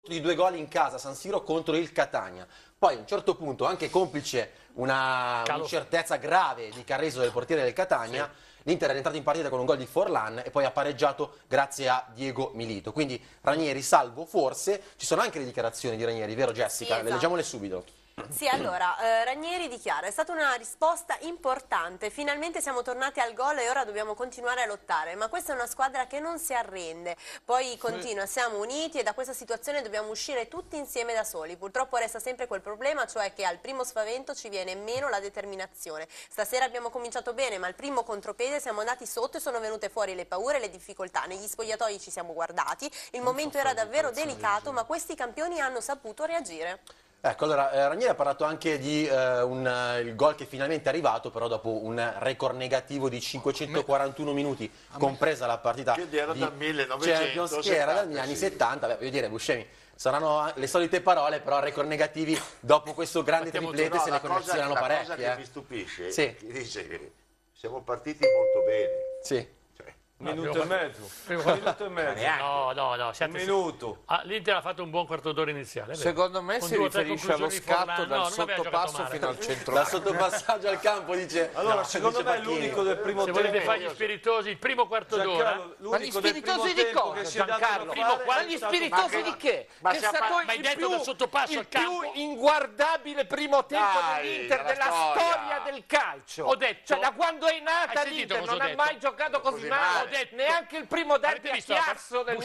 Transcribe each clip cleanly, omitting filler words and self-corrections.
di 2 gol in casa a San Siro contro il Catania. Poi a un certo punto, anche complice un'incertezza grave di Carreso del portiere del Catania, l'Inter è entrato in partita con un gol di Forlan e poi ha pareggiato grazie a Diego Milito. Quindi Ranieri salvo forse. Ci sono anche le dichiarazioni di Ranieri, vero Jessica? Sì, esatto. Leggiamole subito. Sì, allora, Ranieri dichiara: è stata una risposta importante, finalmente siamo tornati al gol e ora dobbiamo continuare a lottare, ma questa è una squadra che non si arrende. Poi continua: siamo uniti e da questa situazione dobbiamo uscire tutti insieme da soli. Purtroppo resta sempre quel problema, cioè che al primo spavento ci viene meno la determinazione. Stasera abbiamo cominciato bene, ma al primo contropiede siamo andati sotto e sono venute fuori le paure e le difficoltà. Negli spogliatoi ci siamo guardati, il momento era davvero delicato, ma questi campioni hanno saputo reagire. Ecco, allora Ranieri ha parlato anche di il gol che finalmente è arrivato, però dopo un record negativo di 541 minuti, compresa la partita che era di dal 1970, Champions, che era dagli anni 70. Beh, voglio dire, Buscemi, saranno le solite parole, però record negativi dopo questo grande triplete se ne collezionano parecchi. La cosa che mi stupisce è sì. che dice che siamo partiti molto bene. Sì. Un minuto e mezzo. Un minuto e mezzo. No. Un minuto. L'Inter ha fatto un buon quarto d'ora iniziale. Secondo me si riferisce allo scatto dal sottopasso fino al centro. Dal sottopassaggio al campo dice. Allora, secondo me è l'unico del primo tempo. Se volete fare gli spiritosi, il primo quarto d'ora. Ma gli spiritosi di cosa, Giancarlo? Ma gli spiritosi di che? Ma è stato hai detto dal sottopasso al campo? Il più inguardabile primo tempo dell'Inter della storia del calcio. Ho detto. Cioè, da quando è nata l'Inter non ha mai giocato così male. Neanche il primo derby a Chiasso del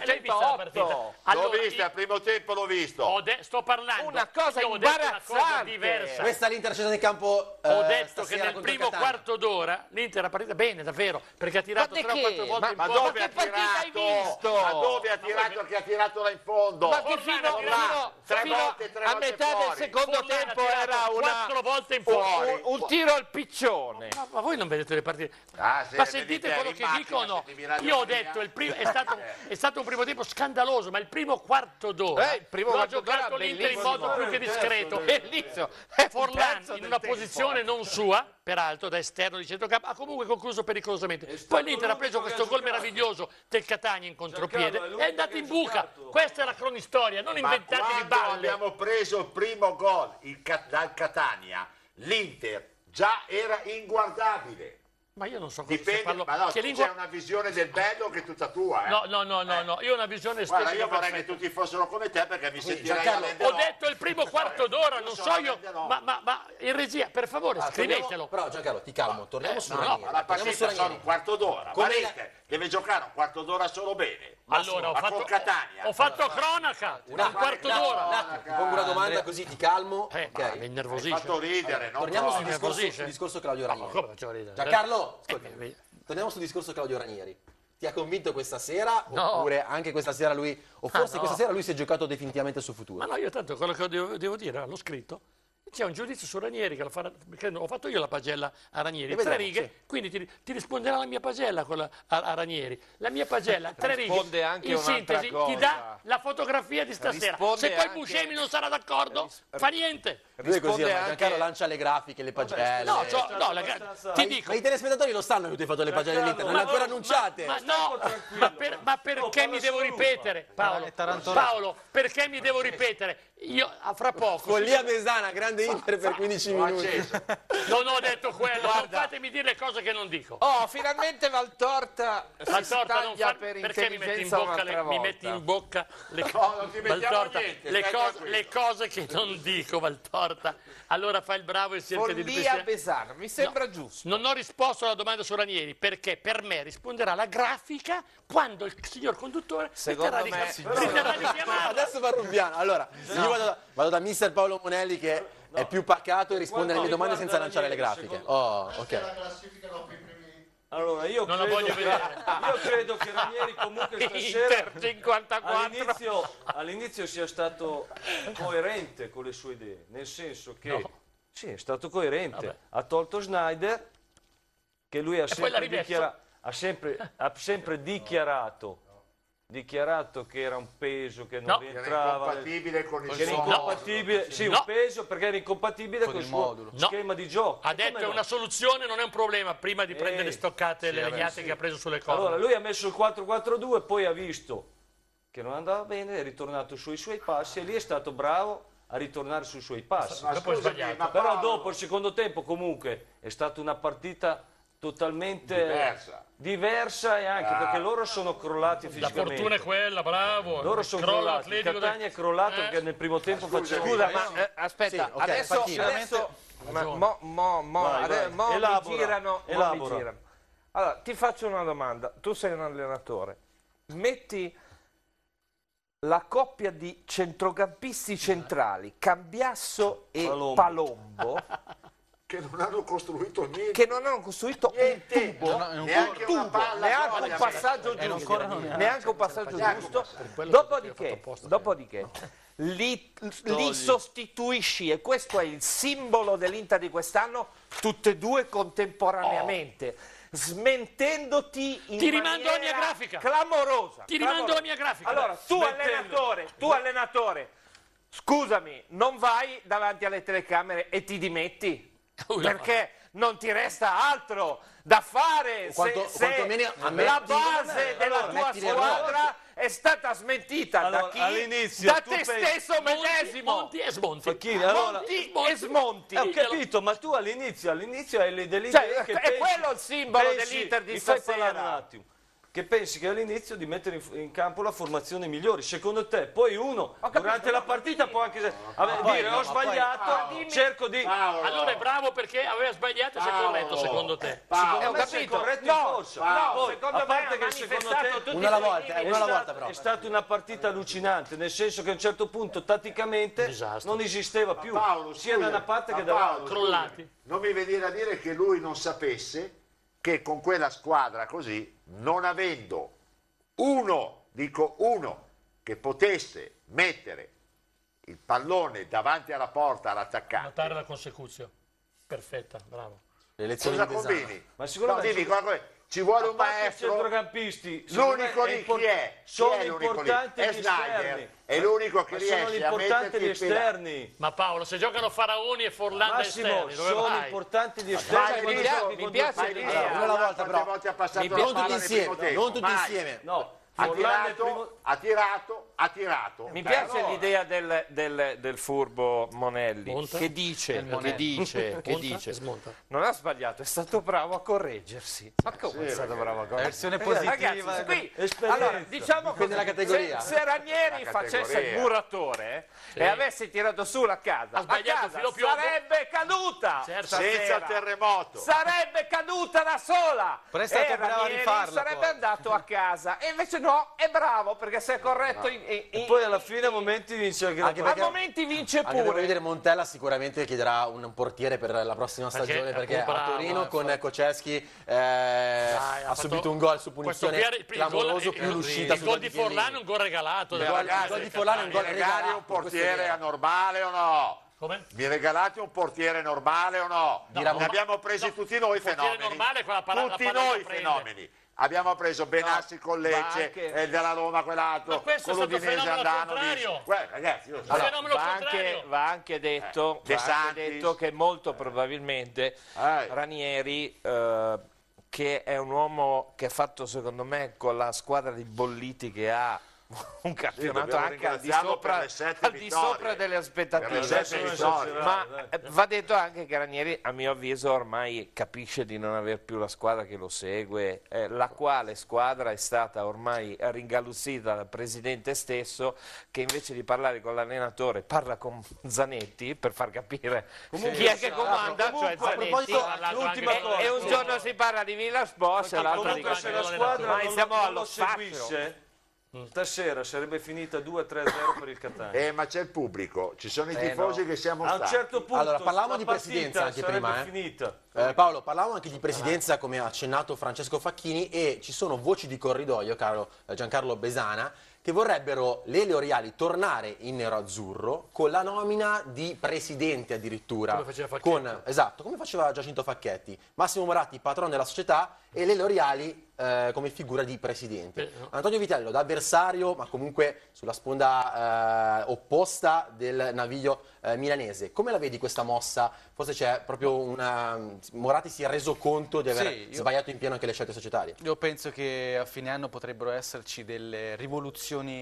1908. L'ho visto, al primo tempo l'ho visto. Sto parlando. Una cosa imbarazzante. Diversa. Questa è l'Inter scesa in campo. Ho detto che nel primo quarto d'ora l'Inter ha partito bene, davvero, perché ha tirato 3 o 4 volte in ma porta. dove ha tirato? Ma dove ha tirato che ha tirato là in fondo? Ma che fino a metà del secondo tempo era 4 volte in fuori. Un tiro al piccione. Ma voi non vedete le partite? Ma sentite quello che dicono. Io ho detto è stato un primo tempo scandaloso, ma il primo quarto d'ora lo ha giocato l'Inter in modo più che discreto. Bellissimo. Forlan in una posizione non sua, peraltro da esterno di centrocampo, ha comunque concluso pericolosamente. Poi l'Inter ha preso questo gol meraviglioso del Catania in contropiede e è andato in buca. Questa è la cronistoria, non inventatevi balle. Abbiamo preso il primo gol dal Catania, l'Inter già era inguardabile. Ma io non so cosa dipende, parlo. ma no, che c'è una visione del bello che è tutta tua. No, io ho una visione estetica. Guarda, io vorrei perfetta. che tutti fossero come te perché mi sentirei Ho detto il primo quarto d'ora, non so io, ma in regia, per favore, scrivetelo. Però Giancarlo, ti calmo, torniamo su Ranieri. Ma la partita sono un quarto d'ora, ma l'Inter deve giocare un quarto d'ora solo bene. Allora, ho fatto cronaca, un quarto d'ora. Ti pongo una domanda così ti calmo. Mi innervosisce. Hai fatto ridere, no? Torniamo sul discorso Claudio Ranieri. Giancarlo, torniamo sul discorso Claudio Ranieri. Ti ha convinto questa sera? Oppure anche questa sera lui, o forse questa sera lui si è giocato definitivamente sul futuro? Ma no, io tanto quello che devo dire, l'ho scritto. C'è un giudizio su Ranieri che lo farà, perché ho fatto io la pagella a Ranieri, 3 righe, quindi ti risponderà la mia pagella a Ranieri. La mia pagella, 3 righe, anche in sintesi, ti dà la fotografia di stasera. Se poi Buscemi non sarà d'accordo, fa niente. Lui è così, Giancarlo lancia le grafiche, le pagelle. Ti dico. Ma i telespettatori lo sanno che tu hai fatto le pagelle dell'Inter, non le ancora annunciate. Ma perché mi devo ripetere, Paolo, perché mi devo ripetere? Io fra poco. Follia Mesana, grande Inter per 15 minuti. Non ho detto quello, non fatemi dire le cose che non dico. Finalmente Valtorta si staglia per perché mi metti in bocca le cose che non dico, Valtorta. Allora fa il bravo e cerca di Follia Besana, mi sembra giusto. Non ho risposto alla domanda su Ranieri perché per me risponderà la grafica quando il signor conduttore secondo si me terrà di chiamare. Adesso va Rubiano. Allora, io vado da mister Paolo Monelli che è più pacato e risponde alle mie domande senza lanciare le grafiche. Allora, io credo che Ranieri comunque stasera 54. all'inizio sia stato coerente con le sue idee, nel senso che sì, è stato coerente. Ha tolto Schneider, che lui ha sempre dichiarato che era un peso che non rientrava, incompatibile con il un peso perché era incompatibile con il suo schema di gioco. Ha detto è una soluzione, non è un problema, prima di prendere le stoccate, le legnate che ha preso sulle corde. Allora lui ha messo il 4-4-2, poi ha visto che non andava bene, è ritornato sui suoi passi e lì è stato bravo a ritornare sui suoi passi. Dopo è sbagliato. Però dopo il secondo tempo comunque è stata una partita totalmente diversa e anche perché loro sono crollati La fisicamente. fortuna è quella, bravo. Loro sono crollati. Il Catania è crollato perché nel primo tempo faceva... Scusa, ma aspetta, Sì, ok, adesso mi girano. Allora, ti faccio una domanda. Tu sei un allenatore. Metti la coppia di centrocampisti centrali, Cambiasso e Palombo, che non hanno costruito niente. che non hanno costruito un tubo, neanche una palla, neanche un passaggio giusto. Neanche un passaggio giusto. Dopodiché li sostituisci, e questo è il simbolo dell'Inter di quest'anno, tutte e due contemporaneamente, smentendoti in Ti rimando la mia maniera grafica. clamorosa. Ti rimando la mia grafica. Allora, tu allenatore, scusami, non vai davanti alle telecamere e ti dimetti? Perché non ti resta altro da fare se la base della tua squadra è stata smentita da chi? Da te stesso medesimo. Monti e smonti. Monti e smonti. Ho capito, ma tu all'inizio hai delle Cioè, idee che è quello il simbolo dell'Inter di stasera. Un attimo. Che pensi che all'inizio di mettere in campo la formazione migliore, secondo te? Poi uno durante la partita può anche dire ho sbagliato, cerco di... Allora è bravo perché aveva sbagliato e si è corretto, secondo te. Secondo me si è corretto in corsa. Poi, secondo a me parte ha che secondo manifestato te Una alla volta però. è stata una partita allucinante, nel senso che a un certo punto tatticamente Disastro. non esisteva più, Paolo, sia scusa, da una parte che ma Paolo, dall'altra. Crollati. Non mi venire a dire che lui non sapesse che con quella squadra così, non avendo uno che potesse mettere il pallone davanti alla porta all'attaccante. Notare la consecuzione. Perfetta, bravo. Le lezioni Cosa di Besana. combini? Ma sicuramente Dimmi, ci vuole un i maestro. centrocampisti L'unico lì chi è? sono Chi è l'unico lì? importanti È gli Snyder, esterni. è l'unico che Ma sono riesce a importanti metterti gli il pedale. esterni. Ma Paolo, se giocano Faraoni e Forlan da Massimo, esterni, dove sono vai? importanti gli Vai, esterni. mi piace l'idea. Una alla volta però. Volte ha passato Non la tutti palla nel primo insieme, tempo. non tutti Mai. insieme. No, Ha Forlan nel primo... tirato. Mi piace Allora, l'idea del furbo Monelli, Monta. che dice, Monta e smonta. non ha sbagliato, è stato bravo a correggersi. Ma come è stato bravo a correggersi? Versione positiva. Ragazzi, qui, esperienza. allora, diciamo che Della categoria. se Ranieri La facesse categoria. il muratore e avesse tirato su la casa, Ha sbagliato la casa filo piombo. sarebbe caduta. Certo. stasera. senza terremoto. Sarebbe caduta da sola. Però è stato e bravo a Ranieri rifarla, sarebbe poi. andato a casa. E invece no, è bravo perché si è corretto E poi alla fine a momenti vince il Anche a perché- momenti vince Anche per pure. vedere Montella sicuramente chiederà un portiere per la prossima stagione perché a bravo, Torino con Koceschi ha fatto- subito un gol su Questo punizione qui clamoroso più l'uscita il su gol di Forlan è un gol regalato. Beh, dal- ragazzi, il gol di Forlan è un gol mi regali regalato, un portiere questo è vero. anormale o no? Come? Mi regalate un portiere normale o no? No, ne ma- abbiamo presi no, tutti noi il portiere fenomeni. normale è quella tutti la palla noi da prende. fenomeni. Abbiamo preso Benassi con Lecce, anche- della Roma quell'altro, Ma questo è con stato l'Udinese fenomeno al Andanovic. contrario. Ragazzi, io so. Il fenomeno Va contrario. va anche detto, De va anche Santis. detto che molto probabilmente Ranieri, che è un uomo che ha fatto secondo me con la squadra di Bolliti che ha un campionato dobbiamo anche al di ringraziarlo per sopra, le 7 al di vittorie. sopra delle Per le aspettative. 7 vittorie. Ma va detto anche che Ranieri, a mio avviso, ormai capisce di non aver più la squadra che lo segue, la quale squadra è stata ormai ringaluzzita dal presidente stesso, che invece di parlare con l'allenatore parla con Zanetti per far capire chi è che comanda, cioè Zanetti. l'ultima cosa. E un giorno si parla di Villas Bosch e l'altro di Comunque se la Castello. squadra Ma siamo non allo lo sfascio. seguisse, stasera sarebbe finita 2-3-0 per il Catania. Ma c'è il pubblico, ci sono i tifosi che siamo A un stati. certo punto Allora, parlavamo la di partita presidenza anche sarebbe prima, finita. Paolo, parlavamo anche di presidenza come ha accennato Francesco Facchini e ci sono voci di corridoio, caro Giancarlo Besana, che vorrebbero le Leoriali tornare in nero-azzurro con la nomina di presidente addirittura. Come faceva Facchetti. Esatto, come faceva Giacinto Facchetti. Massimo Moratti, patrono della società, e le Leoriali come figura di presidente. Antonio Vitello, da avversario, ma comunque sulla sponda opposta del naviglio milanese. Come la vedi questa mossa? Forse c'è proprio una... Moratti si è reso conto di aver sbagliato in pieno anche le scelte societarie. Io penso che a fine anno potrebbero esserci delle rivoluzioni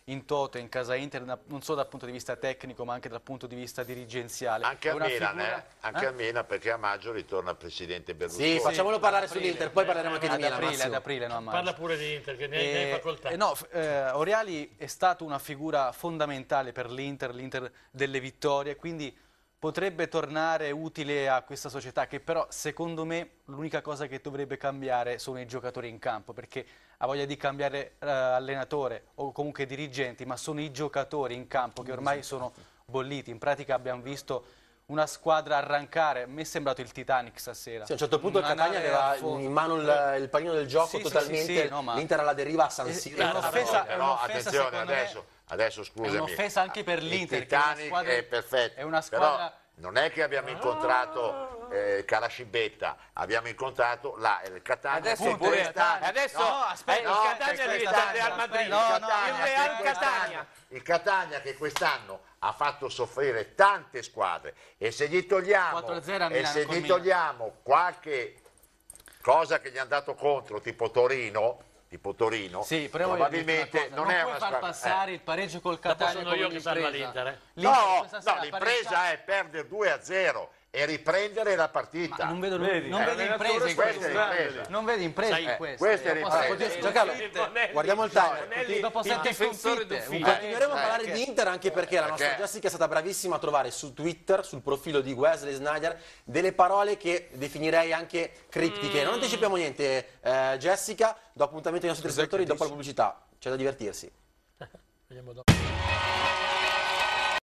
in toto in casa Inter, non solo dal punto di vista tecnico ma anche dal punto di vista dirigenziale. Anche a Una Milan, figura- anche a Milan, perché a maggio ritorna il presidente Berlusconi. Sì, facciamolo parlare ad aprile. sull'Inter, poi parleremo anche di ad Milan. aprile, Massimo. ad aprile, no, a maggio. Parla pure di Inter, che ne hai facoltà. No, Oriali è stato una figura fondamentale per l'Inter delle vittorie, quindi potrebbe tornare utile a questa società, che però secondo me l'unica cosa che dovrebbe cambiare sono i giocatori in campo, perché ha voglia di cambiare allenatore o comunque dirigenti, ma sono i giocatori in campo che ormai sono bolliti. In pratica abbiamo visto una squadra arrancare, a me è sembrato il Titanic stasera. Sì, a un certo punto il Una Catania nave aveva a fondo. in mano il panino del gioco Sì, totalmente, sì, no, ma- l'Inter alla deriva a San Siro. È un'offesa, Però un'offesa, attenzione, secondo me, adesso scusami. è un'offesa anche per il l'Inter, che è una Titanic squadra- è perfetto, è una squadra- però non è che abbiamo incontrato Carascibetta, abbiamo incontrato il Catania. Adesso che pure quest'anno- adesso No, aspetta, il no, Catania che diventa il quest'anno- Real Madrid. no, no, il Real che Catania. il Catania che quest'anno ha fatto soffrire tante squadre, e se gli togliamo 4-0 a e Milano se col gli Milan. togliamo qualche cosa che gli hanno dato contro, tipo Torino, Sì, però voglio dirti probabilmente una cosa, non è puoi una far squadra. passare il pareggio col Dopo Catania sono con io che salva l'impresa. l'Inter, eh. L'Inter No, questa sera l'impresa è perdere 2-0 e riprendere la partita. Ma non vedo, Vedi? non vedi imprese in questa questo. è l'impresa. Non vedi imprese Sai, in questo. questa è Dopo l'impresa. sette Giancarlo, sconfitte, guardiamo il timer. Bonelli, dopo il 7 difensore sconfitte, d'ufficio. Continueremo a parlare perché? di Inter anche perché la nostra Perché? Jessica è stata bravissima a trovare su Twitter, sul profilo di Wesley Sneijder, delle parole che definirei anche criptiche. Non anticipiamo niente, Jessica, do appuntamento ai nostri telespettatori dopo la pubblicità. C'è da divertirsi. Vediamo dopo.